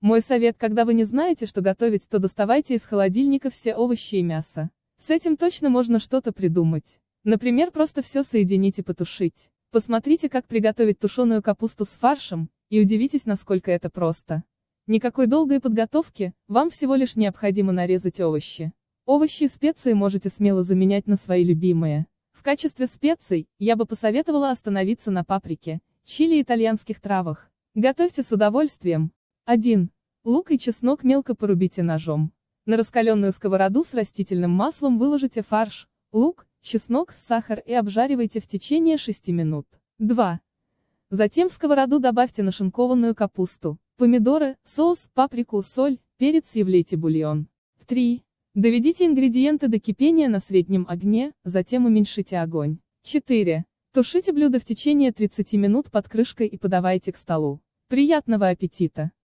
Мой совет: когда вы не знаете, что готовить, то доставайте из холодильника все овощи и мясо. С этим точно можно что-то придумать. Например, просто все соединить и потушить. Посмотрите, как приготовить тушеную капусту с фаршем, и удивитесь, насколько это просто. Никакой долгой подготовки, вам всего лишь необходимо нарезать овощи. Овощи и специи можете смело заменять на свои любимые. В качестве специй, я бы посоветовала остановиться на паприке, чили и итальянских травах. Готовьте с удовольствием. 1. Лук и чеснок мелко порубите ножом. На раскаленную сковороду с растительным маслом выложите фарш, лук, чеснок, сахар и обжаривайте в течение 6 минут. 2. Затем в сковороду добавьте нашинкованную капусту, помидоры, соус, паприку, соль, перец и влейте бульон. 3. Доведите ингредиенты до кипения на среднем огне, затем уменьшите огонь. 4. Тушите блюдо в течение 30 минут под крышкой и подавайте к столу. Приятного аппетита!